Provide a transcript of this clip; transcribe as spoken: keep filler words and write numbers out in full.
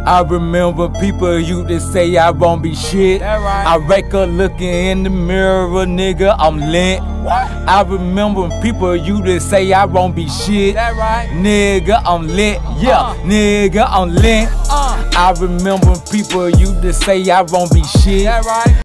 I remember people used to say I won't be shit. That right. I wake up looking in the mirror, nigga, I'm lit. What? I remember people used to say I won't be shit. That right. Nigga, I'm lit. Yeah, Uh. nigga, I'm lit. Uh. I remember people used to say I won't be shit. That right.